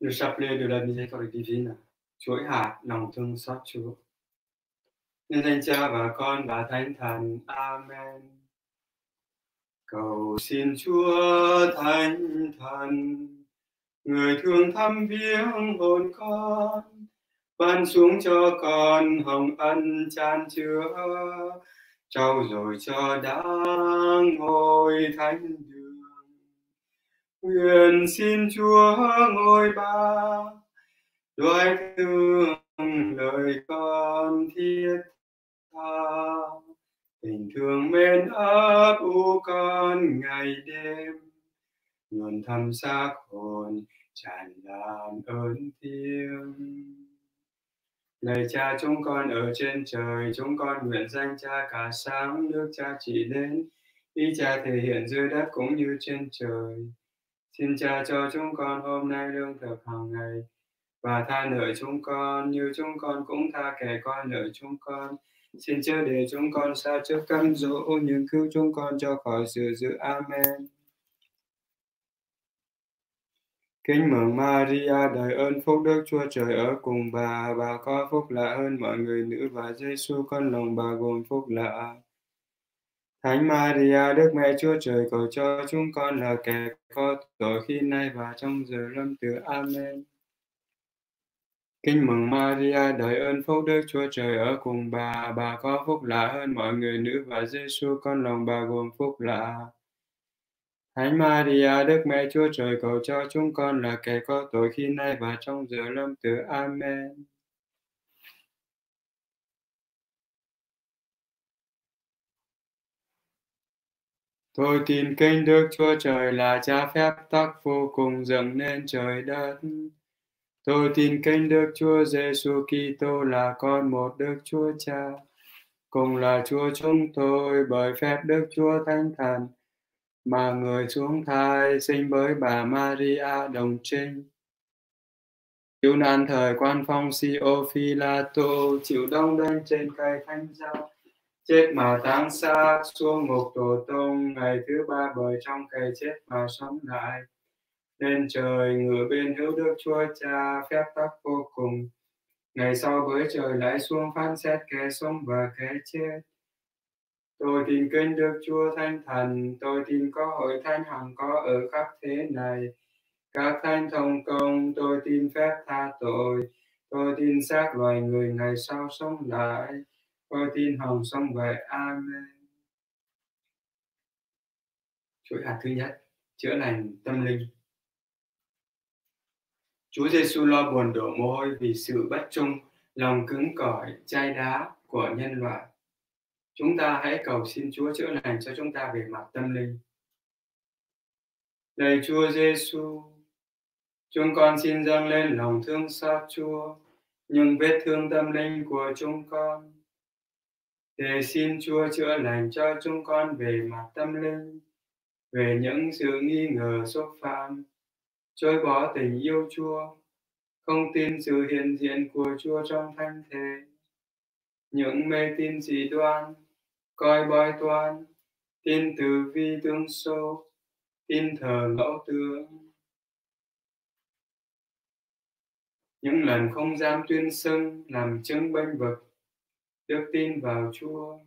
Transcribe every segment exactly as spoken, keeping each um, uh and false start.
Le chapelet de la miséricorde divine, chuỗi hạt lòng thương xót Chúa. Nhân danh Cha và Con và Thánh Thần. Amen. Cầu xin Chúa Thánh Thần, người thương thăm viếng hồn con, ban xuống cho con hồng ân chan chứa, trau dồi cho đáng ngôi thánh đường. Nguyện xin Chúa ngôi Ba đoái thương lời con thiết tha, tình thương mến ấp u con ngày đêm, nguồn thăm xác hồn tràn lan ơn thiêng. Lạy Cha chúng con ở trên trời, chúng con nguyện danh Cha cả sáng, nước Cha chỉ đến, ý Cha thể hiện dưới đất cũng như trên trời. Xin Cha cho chúng con hôm nay lương thực hàng ngày, và tha nợ chúng con như chúng con cũng tha kẻ qua nợ chúng con. Xin chớ để chúng con sa trước cám dỗ, nhưng cứu chúng con cho khỏi sự dữ. Amen. Kính mừng Maria, đầy ơn phúc, Đức Chúa Trời ở cùng bà. Bà có phúc lạ hơn mọi người nữ, và Giêsu con lòng bà gồm phúc lạ. Thánh Maria, Đức Mẹ Chúa Trời, cầu cho chúng con là kẻ có tội khi nay và trong giờ lâm tử. Amen. Kính mừng Maria, đầy ơn phúc, Đức Chúa Trời ở cùng bà. Bà có phúc lạ hơn mọi người nữ, và Giêsu con lòng bà gồm phúc lạ. Thánh Maria, Đức Mẹ Chúa Trời, cầu cho chúng con là kẻ có tội khi nay và trong giờ lâm tử. Amen. Tôi tin kính Đức Chúa Trời là Cha phép tắc vô cùng dựng nên trời đất. Tôi tin kính Đức Chúa Giêsu Kitô là con một Đức Chúa Cha, cùng là Chúa chúng tôi bởi phép Đức Chúa Thánh Thần, mà người xuống thai sinh bởi bà Maria đồng trinh, chịu nạn thời quan phong Phi-ô Phi-la-tô, chịu đóng đinh trên cây thánh giá, chết mà táng xác, xuống ngục tổ tông, ngày thứ ba bởi trong cây chết mà sống lại, lên trời ngự bên hữu Đức Chúa Cha phép tắc vô cùng. Ngày sau với trời lại xuống phán xét kẻ sống và kẻ chết. Tôi tin kính Đức Chúa Thánh Thần, tôi tin có hội thánh hằng có ở khắp thế này, các thánh thông công, tôi tin phép tha tội, tôi tin xác loài người ngày sau sống lại, tôi tin hồng sống vậy. Amen. Chuỗi hạt thứ nhất, chữa lành tâm linh. Chúa Giêsu lo buồn đổ mồ hôi vì sự bất trung, lòng cứng cỏi, chai đá của nhân loại. Chúng ta hãy cầu xin Chúa chữa lành cho chúng ta về mặt tâm linh. Lạy Chúa Giêsu, chúng con xin dâng lên lòng thương xót Chúa những vết thương tâm linh của chúng con, để xin Chúa chữa lành cho chúng con về mặt tâm linh, về những sự nghi ngờ xúc phạm, chối bỏ tình yêu Chúa, không tin sự hiện diện của Chúa trong thánh thể, những mê tín dị đoan, coi bói toán, tin tử vi tương số, tin thờ ngẫu tượng, những lần không dám tuyên xưng làm chứng bênh vực đức tin vào Chúa.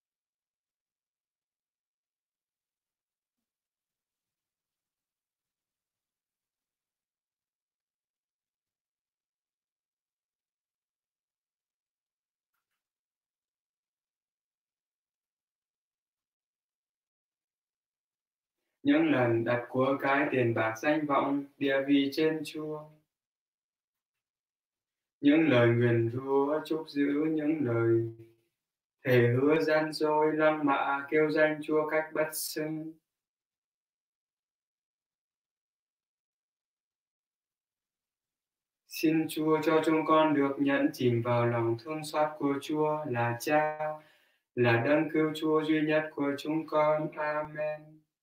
Những lần đặt của cái tiền bạc danh vọng địa vị trên Chúa, những lời nguyền rủa chúc giữ, những lời thề hứa gian dối lăng mạ kêu danh Chúa cách bất xưng. Xin Chúa cho chúng con được nhẫn chìm vào lòng thương xót của Chúa là Cha, là đấng cứu Chúa duy nhất của chúng con. Amen.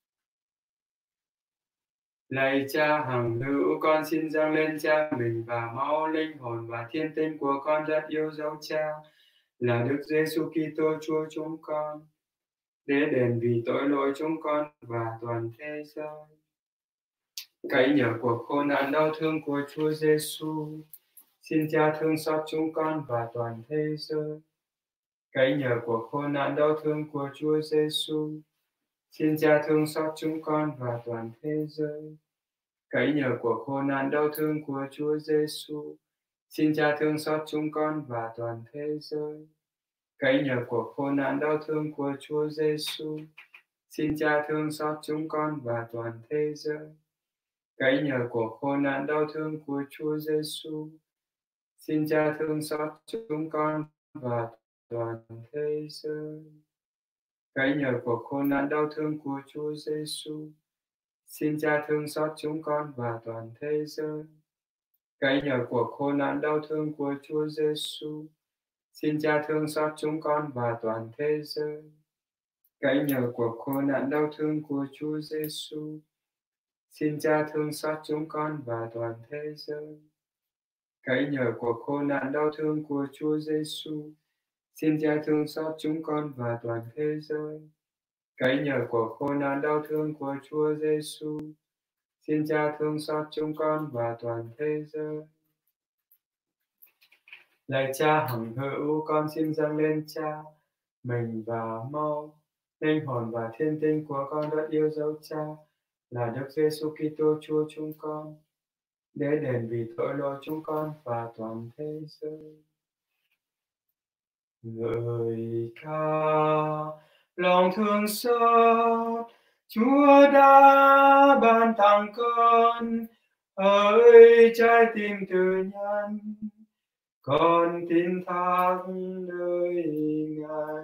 Lạy Cha hằng hữu, con xin dâng lên Cha mình và máu, linh hồn và thiên tinh của con rất yêu dấu Cha, là Đức Giêsu Kitô Chúa chúng con, để đền vì tội lỗi chúng con và toàn thế giới. Cậy nhờ cuộc khổ nạn đau thương của Chúa Giêsu, xin Cha thương xót chúng con và toàn thế giới. Cậy nhờ cuộc khổ nạn đau thương của Chúa Giêsu, xin Cha thương xót chúng con và toàn thế giới. Cậy nhờ cuộc khổ nạn đau thương của Chúa Giêsu, xin Cha thương xót chúng con và toàn thế giới. Cậy nhờ cuộc khổ nạn đau thương của Chúa Giêsu, xin Cha thương xót chúng con và toàn thế giới. Cậy nhờ cuộc khổ nạn đau thương của Chúa Giêsu, xin Cha thương xót chúng con và toàn thế giới. Cậy nhờ cuộc khổ nạn đau thương của Chúa Giêsu, xin Cha thương xót chúng con và toàn thế giới. Cậy nhờ cuộc khổ nạn đau thương của Chúa Giêsu, xin Cha thương xót chúng con và toàn thế giới. Cậy nhờ cuộc khổ nạn đau thương của Chúa Giêsu, xin Cha thương xót chúng con và toàn thế giới. Cậy nhờ cuộc khổ nạn đau thương của Chúa Giêsu, xin Cha thương xót chúng con và toàn thế giới. Cậy nhờ cuộc khổ nạn đau thương của Chúa Giêsu, xin Cha thương xót chúng con và toàn thế giới. Lạy Cha hằng hữu, con xin dâng lên Cha mình và mau linh hồn và thiên tinh của con rất yêu dấu Cha là Đức Giêsu Kitô Chúa chúng con, để đền vì tội lỗi chúng con và toàn thế giới. Ngợi ca lòng thương xót Chúa đã ban tặng con, hỡi trái tim từ nhân, con tin thác nơi Ngài.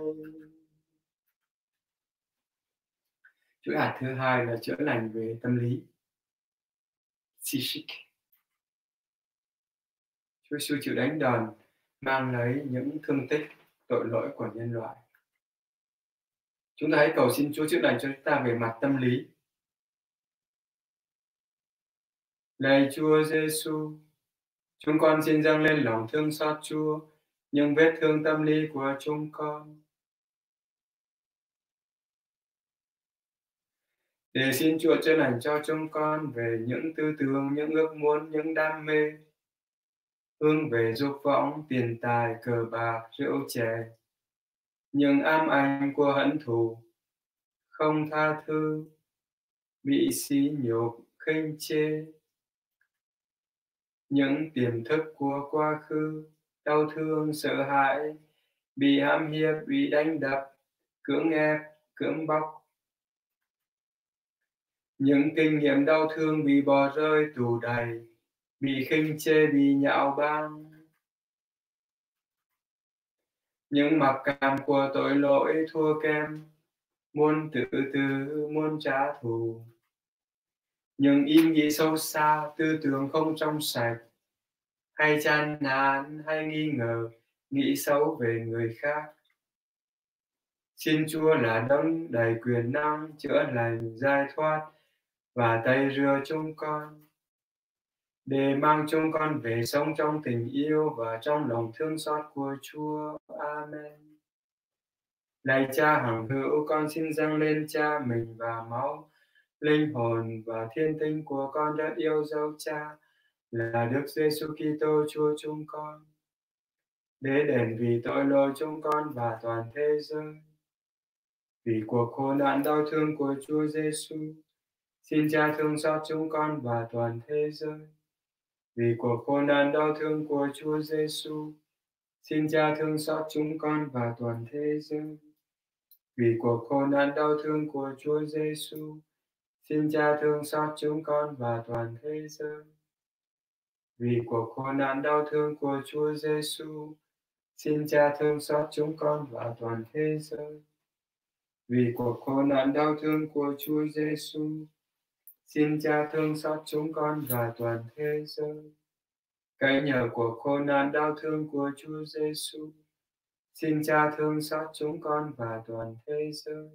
Chuỗi hạt thứ hai là chữa lành về tâm lý, psychic. Chúa Giêsu chịu đánh đòn, mang lấy những thương tích, tội lỗi của nhân loại. Chúng ta hãy cầu xin Chúa chữa lành cho chúng ta về mặt tâm lý. Lạy Chúa Giêsu, chúng con xin dâng lên lòng thương xót Chúa những vết thương tâm lý của chúng con, để xin Chúa chữa lành cho chúng con về những tư tưởng, những ước muốn, những đam mê hướng về dục vọng, tiền tài, cờ bạc, rượu chè, những ám ảnh của hận thù, không tha thứ, bị sỉ nhục, khinh chê, những tiềm thức của quá khứ, đau thương, sợ hãi, bị hãm hiếp, bị đánh đập, cưỡng ép, cưỡng bóc, những kinh nghiệm đau thương bị bỏ rơi tù đầy, bị khinh chê, bị nhạo báng, những mặc cảm của tội lỗi thua kém, muốn tự tử, muốn trả thù, những ý nghĩ sâu xa, tư tưởng không trong sạch, hay chán nản, hay nghi ngờ, nghĩ xấu về người khác. Xin Chúa là đấng đầy quyền năng chữa lành, giải thoát và tẩy rửa chúng con, để mang chúng con về sống trong tình yêu và trong lòng thương xót của Chúa. Amen. Lạy Cha hằng hữu, con xin dâng lên Cha mình và máu, linh hồn và thiên tinh của con rất yêu dấu Cha là Đức Giêsu Kitô Chúa chúng con, để đền vì tội lỗi chúng con và toàn thế giới. Vì cuộc khổ nạn đau thương của Chúa Giêsu, xin Cha thương xót chúng con và toàn thế giới. Vì cuộc khổ nạn đau thương của Chúa Giêsu, xin Cha thương xót chúng con và toàn thế giới. Vì cuộc khổ nạn đau thương của Chúa Giêsu, xin Cha thương xót chúng con và toàn thế giới. Vì cuộc khổ nạn đau thương của Chúa Giêsu, xin Cha thương xót chúng con và toàn thế giới. Vì cuộc khổ nạn đau thương của Chúa Giêsu, xin Cha thương xót chúng con và toàn thế giới. Cậy nhờ cuộc khổ nạn đau thương của Chúa Giêsu, xin Cha thương xót chúng con và toàn thế giới.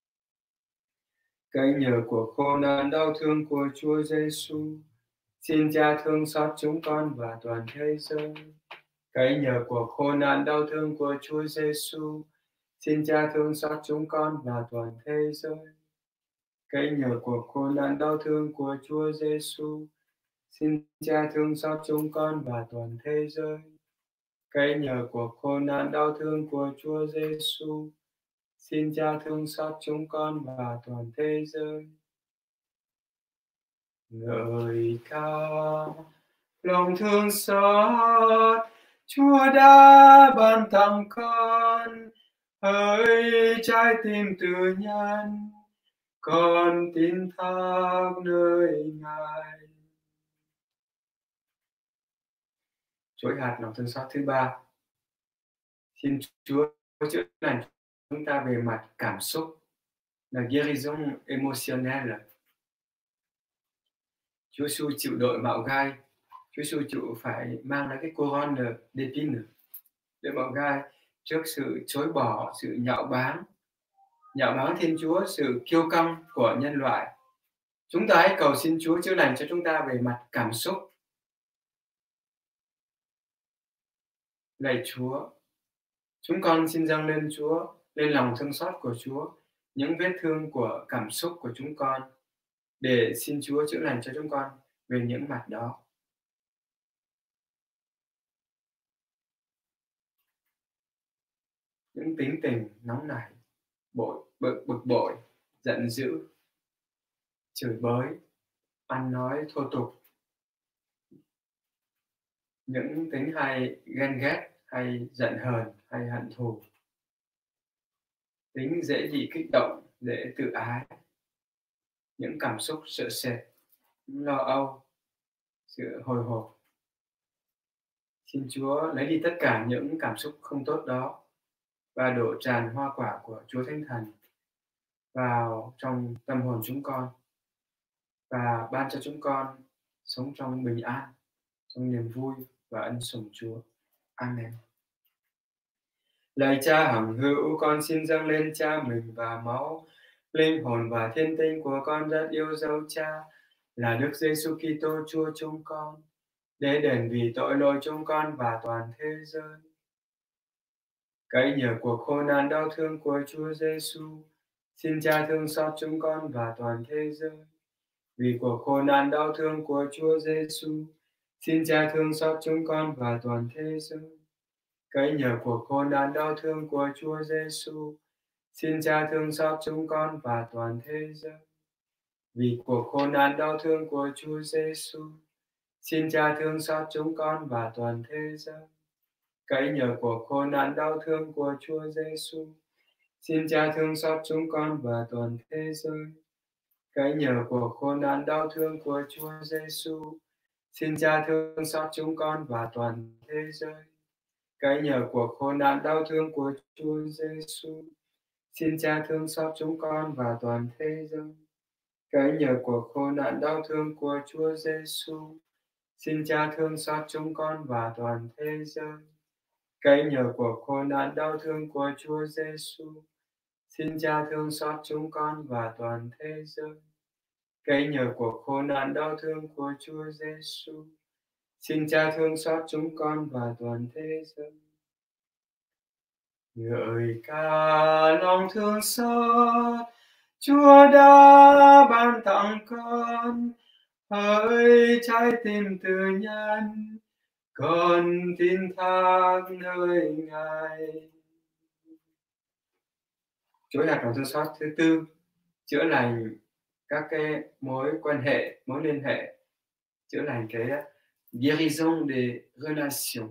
Cậy nhờ cuộc khổ nạn đau thương của Chúa Giêsu, xin Cha thương xót chúng con và toàn thế giới. Cậy nhờ cuộc khổ nạn đau thương của Chúa Giêsu, xin Cha thương xót chúng con và toàn thế giới. Cái nhờ cuộc khổ nạn đau thương của Chúa Giêsu, xin Cha thương xót chúng con và toàn thế giới. Cái nhờ cuộc khổ nạn đau thương của Chúa Giêsu, xin Cha thương xót chúng con và toàn thế giới. Ngợi ca lòng thương xót, Chúa đã ban tặng con, hỡi trái tim tự nhân, con tin thác nơi Ngài. Chuỗi hạt lòng thương xót thứ ba. Xin Chúa chữa lành chúng ta về mặt cảm xúc, la guérison émotionnelle. Chúa Giêsu chịu đội mạo gai, Chúa Giêsu chịu phải mang lại cái couronne d'épines, đội mạo gai trước sự chối bỏ, sự nhạo báng, nhạo báng Thiên Chúa, sự kiêu căng của nhân loại. Chúng ta hãy cầu xin Chúa chữa lành cho chúng ta về mặt cảm xúc. Lạy Chúa, chúng con xin dâng lên Chúa, lên lòng thương xót của Chúa, những vết thương của cảm xúc của chúng con, để xin Chúa chữa lành cho chúng con về những mặt đó. Những tính tình nóng nảy, bội, bực, bực bội, giận dữ, chửi bới, ăn nói thô tục, những tính hay ghen ghét, hay giận hờn, hay hận thù, tính dễ bị kích động, dễ tự ái, những cảm xúc sợ sệt, lo âu, sự hồi hộp. Xin Chúa lấy đi tất cả những cảm xúc không tốt đó và đổ tràn hoa quả của Chúa Thánh Thần vào trong tâm hồn chúng con và ban cho chúng con sống trong bình an, trong niềm vui và ân sủng Chúa. Amen. Lạy Cha hằng hữu, con xin dâng lên Cha mình và máu, linh hồn và thiên tinh của con rất yêu dấu Cha, là Đức Giêsu Kitô Chúa chúng con, để đền vì tội lỗi chúng con và toàn thế giới. Cậy nhờ cuộc khổ nạn đau thương của Chúa Giêsu, xin Cha thương xót chúng con và toàn thế giới. Vì cuộc khổ nạn đau thương của Chúa Giêsu, xin Cha thương xót chúng con và toàn thế giới. Cậy nhờ cuộc khổ nạn đau thương của Chúa Giêsu, xin Cha thương xót chúng con và toàn thế giới. Vì cuộc khổ nạn đau thương của Chúa Giêsu, xin Cha thương xót chúng con và toàn thế giới. Cậy nhờ cuộc khổ nạn đau thương của Chúa Giêsu, xin Cha thương xót chúng con và toàn thế giới. Cậy nhờ cuộc khổ nạn đau thương của Chúa Giêsu, xin Cha thương xót chúng con và toàn thế giới. Cậy nhờ cuộc khổ nạn đau thương của Chúa Giêsu, xin Cha thương xót chúng con và toàn thế giới. Cậy nhờ cuộc khổ nạn đau thương của Chúa Giêsu, xin Cha thương xót chúng con và toàn thế giới. Cậy nhờ cuộc khổ nạn đau thương của Chúa Giêsu, xin Cha thương xót chúng con và toàn thế giới. Cậy nhờ cuộc khổ nạn đau thương của Chúa Giêsu, xin Cha thương xót chúng con và toàn thế giới. Ngợi ca lòng thương xót, Chúa đã ban tặng con, hỡi trái tim từ nhân, con tin thác nơi Ngài. Chuỗi hạt lòng thương xót thứ tư, chữa lành các cái mối quan hệ, mối liên hệ, chữa lành cái guérison des relations.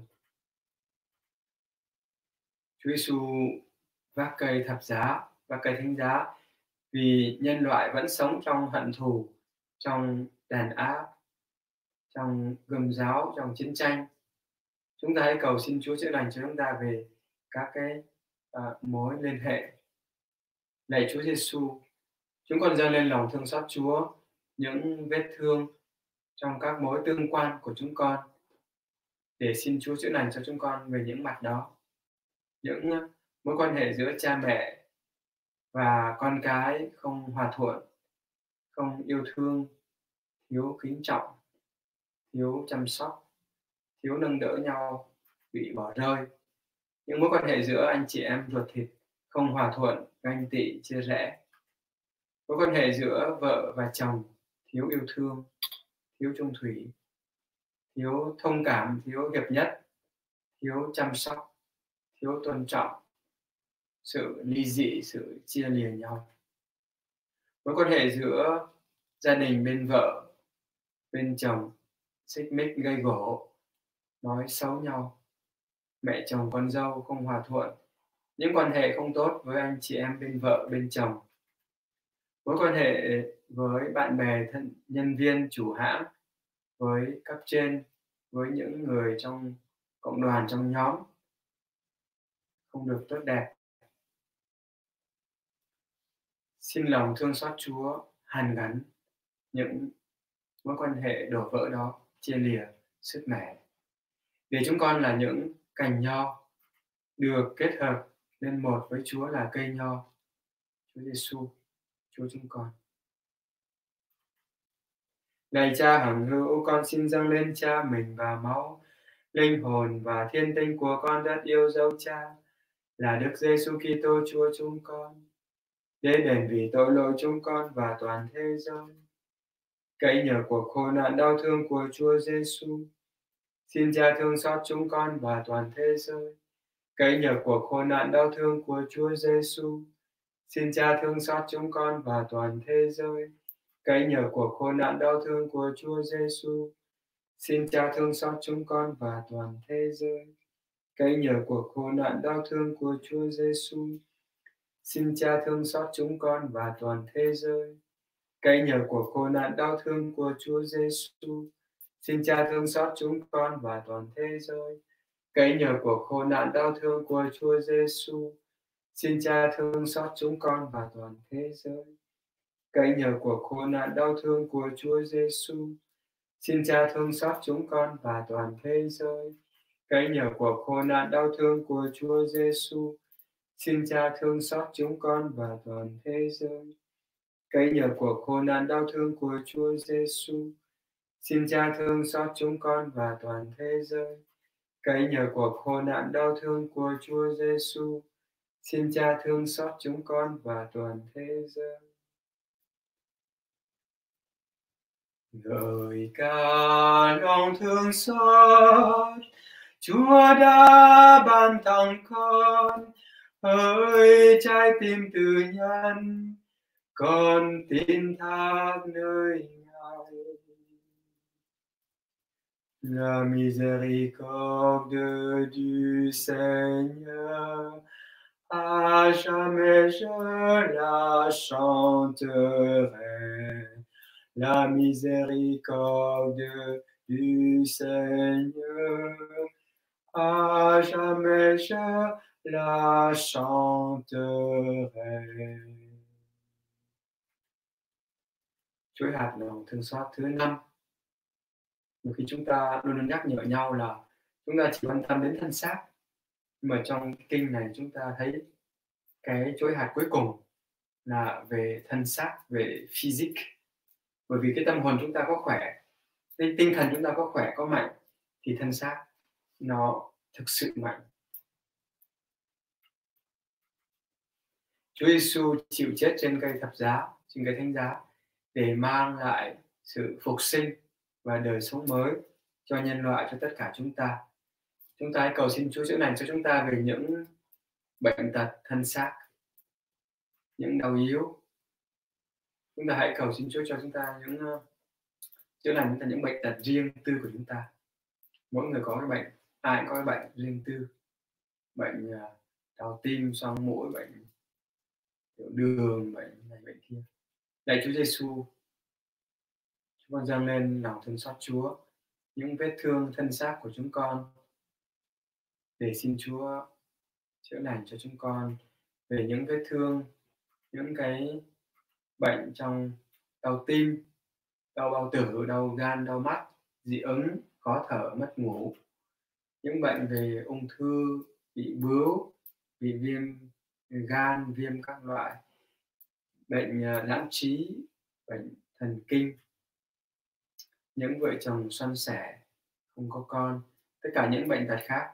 Chúa Giêsu vác cây thập giá, vác cây thánh giá vì nhân loại vẫn sống trong hận thù, trong đàn áp, trong gươm giáo, trong chiến tranh. Chúng ta hãy cầu xin Chúa chữa lành cho chúng ta về các cái uh, mối liên hệ. Lạy Chúa Giêsu, chúng con dâng lên lòng thương xót Chúa những vết thương trong các mối tương quan của chúng con, để xin Chúa chữa lành cho chúng con về những mặt đó. Những mối quan hệ giữa cha mẹ và con cái không hòa thuận, không yêu thương, thiếu kính trọng, thiếu chăm sóc, thiếu nâng đỡ nhau, bị bỏ rơi. Những mối quan hệ giữa anh chị em ruột thịt không hòa thuận, ganh tị, chia rẽ. Mối quan hệ giữa vợ và chồng thiếu yêu thương, thiếu chung thủy, thiếu thông cảm, thiếu hiệp nhất, thiếu chăm sóc, thiếu tôn trọng, sự ly dị, sự chia lìa nhau. Mối quan hệ giữa gia đình bên vợ, bên chồng xích mích gây gổ, nói xấu nhau, mẹ chồng con dâu không hòa thuận, những quan hệ không tốt với anh chị em bên vợ, bên chồng. Mối quan hệ với bạn bè, thân nhân viên, chủ hãng, với cấp trên, với những người trong cộng đoàn, trong nhóm không được tốt đẹp. Xin lòng thương xót Chúa hàn gắn những mối quan hệ đổ vỡ đó, chia lìa, sứt mẻ. Vì chúng con là những cành nho được kết hợp nên một với Chúa là cây nho, Chúa Giêsu, Chúa chúng con. Lạy Cha hằng hữu, con xin dâng lên Cha mình và máu, linh hồn và thiên tinh của con rất yêu dấu Cha, là Đức Giêsu Kitô Chúa chúng con, để đền vì tội lỗi chúng con và toàn thế giới. Cậy nhờ cuộc khổ nạn đau thương của Chúa Giêsu, xin Cha thương xót chúng con và toàn thế giới. Cậy nhờ cuộc khổ nạn đau thương của Chúa Giêsu, xin Cha thương xót chúng con và toàn thế giới. Cậy nhờ cuộc khổ nạn đau thương của Chúa Giêsu, xin Cha thương xót chúng con và toàn thế giới. Cậy nhờ cuộc khổ nạn đau thương của Chúa Giêsu, xin Cha thương xót chúng con và toàn thế giới. Cậy nhờ cuộc khổ nạn đau thương của Chúa Giêsu, xin Cha thương xót chúng con và toàn thế giới. Cậy nhờ cuộc khổ nạn đau thương của Chúa Giêsu, xin Cha thương xót chúng con và toàn thế giới. Cậy nhờ cuộc khổ nạn đau thương của Chúa Giêsu, xin Cha thương xót chúng con và toàn thế giới. Cậy nhờ cuộc khổ nạn đau thương của Chúa Giêsu, xin Cha thương xót chúng con và toàn thế giới. Cậy nhờ cuộc khổ nạn đau thương của Chúa Giêsu, xin Cha thương xót chúng con và toàn thế giới. Cậy nhờ cuộc khổ nạn đau thương của Chúa Giêsu, xin Cha thương xót chúng con và toàn thế giới. Ngợi ca lòng thương xót, Chúa đã ban tặng con, hỡi trái tim từ nhân, con tin thác nơi Ngài. La miséricorde du Seigneur, à jamais je la chanterai. La miséricorde du Seigneur, à jamais je la chanterai. Chuỗi hạt lòng thương xót thứ năm. Nhiều khi chúng ta luôn luôn nhắc nhở nhau là chúng ta chỉ quan tâm đến thân xác, nhưng mà trong kinh này chúng ta thấy cái chuỗi hạt cuối cùng là về thân xác, về physique. Bởi vì cái tâm hồn chúng ta có khỏe, cái tinh thần chúng ta có khỏe, có mạnh, thì thân xác nó thực sự mạnh. Chúa Giêsu chịu chết trên cây thập giá, trên cây thánh giá, để mang lại sự phục sinh và đời sống mới cho nhân loại, cho tất cả chúng ta. Chúng ta hãy cầu xin Chúa chữa lành cho chúng ta về những bệnh tật thân xác, những đau yếu. Chúng ta hãy cầu xin Chúa cho chúng ta những uh, chữa lành chúng ta những bệnh tật riêng tư của chúng ta. Mỗi người có cái bệnh, ai cũng có cái bệnh riêng tư, bệnh uh, đau tim, xoang mũi, bệnh tiểu đường, bệnh này bệnh kia. Lạy Chúa Giêsu, chúng con dâng lên lòng thương xót Chúa những vết thương thân xác của chúng con, để xin Chúa chữa lành cho chúng con về những vết thương, những cái bệnh trong đau tim, đau bao tử, đau gan, đau mắt, dị ứng, khó thở, mất ngủ, những bệnh về ung thư, bị bướu, bị viêm gan, viêm các loại, bệnh lãng trí, bệnh thần kinh, những vợ chồng xoăn xẻ, không có con, tất cả những bệnh tật khác.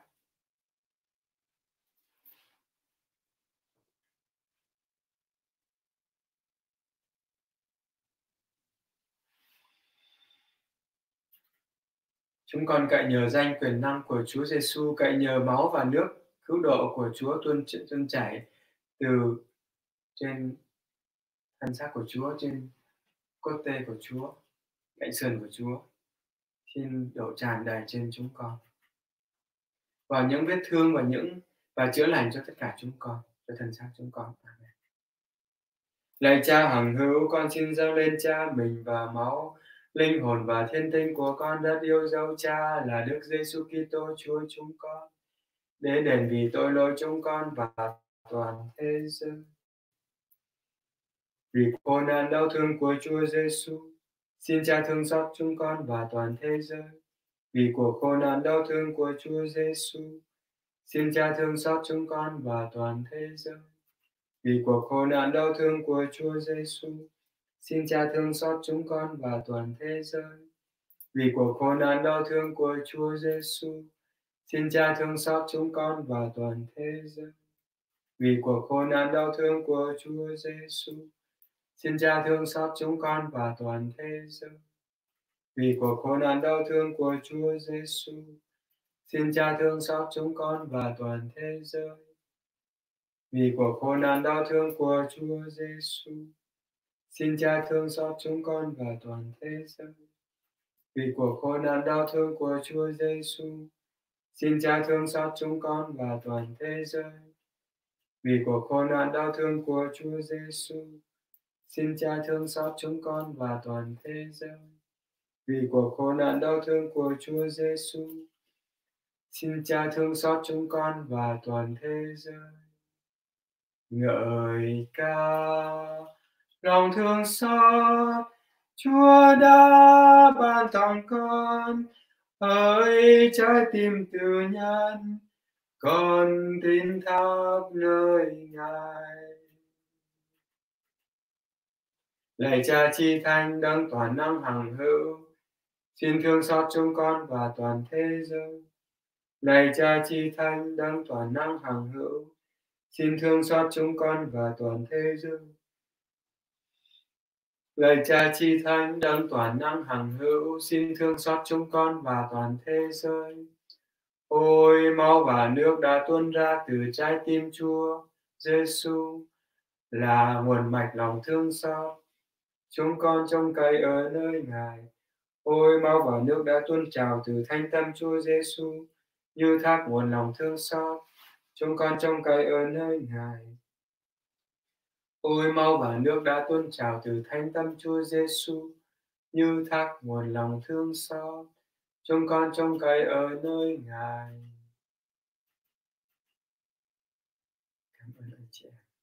Chúng con cậy nhờ danh quyền năng của Chúa Giêsu, cậy nhờ máu và nước cứu độ của Chúa tuôn ch tuôn chảy từ trên thân xác của Chúa, trên cốt tê của Chúa, cạnh sườn của Chúa, xin đổ tràn đầy trên chúng con. Và những vết thương và những và chữa lành cho tất cả chúng con, cho thân xác chúng con. Amen. Lạy Cha hằng hữu, con xin dâng lên Cha mình và máu, linh hồn và thiên tinh của con rất yêu dấu Cha là Đức Giêsu Kitô Chúa chúng con, để đền vì tội lỗi chúng con và toàn thế giới. Vì khổ nạn đau thương của Chúa Giêsu, xin Cha thương xót chúng con và toàn thế giới. Vì cuộc khổ nạn đau thương của Chúa Giêsu, xin Cha thương xót chúng con và toàn thế giới. Vì cuộc khổ nạn đau thương của Chúa Giêsu, xin Cha thương xót chúng con và toàn thế giới. Vì cuộc khổ nạn đau thương của Chúa Giêsu, xin Cha thương xót chúng con và toàn thế giới. Vì cuộc khổ nạn đau thương của Chúa Giêsu, xin Cha thương xót chúng con và toàn thế giới. Vì cuộc khổ nạn đau thương của Chúa Giêsu, xin Cha thương xót chúng con và toàn thế giới. Vì cuộc khổ nạn đau thương của Chúa Giêsu, xin Cha thương xót chúng con và toàn thế giới. Vì cuộc khổ nạn đau thương của Chúa Giêsu, xin Cha thương xót chúng con và toàn thế giới. Vì cuộc khổ nạn đau thương của Chúa Giêsu, xin Cha thương xót chúng con và toàn thế giới. Vì cuộc khổ nạn đau thương của Chúa Giêsu, xin Cha thương xót chúng con và toàn thế giới. Ngợi ca lòng thương xót Chúa đã ban tặng con, hỡi trái tim từ nhân, con tin thác nơi Ngài. Lạy Cha chi thánh đấng toàn năng hằng hữu, xin thương xót chúng con và toàn thế giới. Lạy Cha chi thánh đấng toàn năng hằng hữu, xin thương xót chúng con và toàn thế giới. Lạy Cha chi thánh đấng toàn năng hằng hữu, xin thương xót chúng con và toàn thế giới. Ôi máu và nước đã tuôn ra từ trái tim Chúa Giêsu là nguồn mạch lòng thương xót. Chúng con trông cậy ở nơi Ngài. Ôi máu và nước đã tuôn trào từ thánh tâm Chúa Giêsu như thác nguồn lòng thương xót. Chúng con trông cậy ở nơi Ngài. Ôi máu và nước đã tuôn trào từ thánh tâm Chúa Giêsu như thác nguồn lòng thương xót. Chúng con trông cậy ở nơi Ngài. Cảm ơn anh chị em.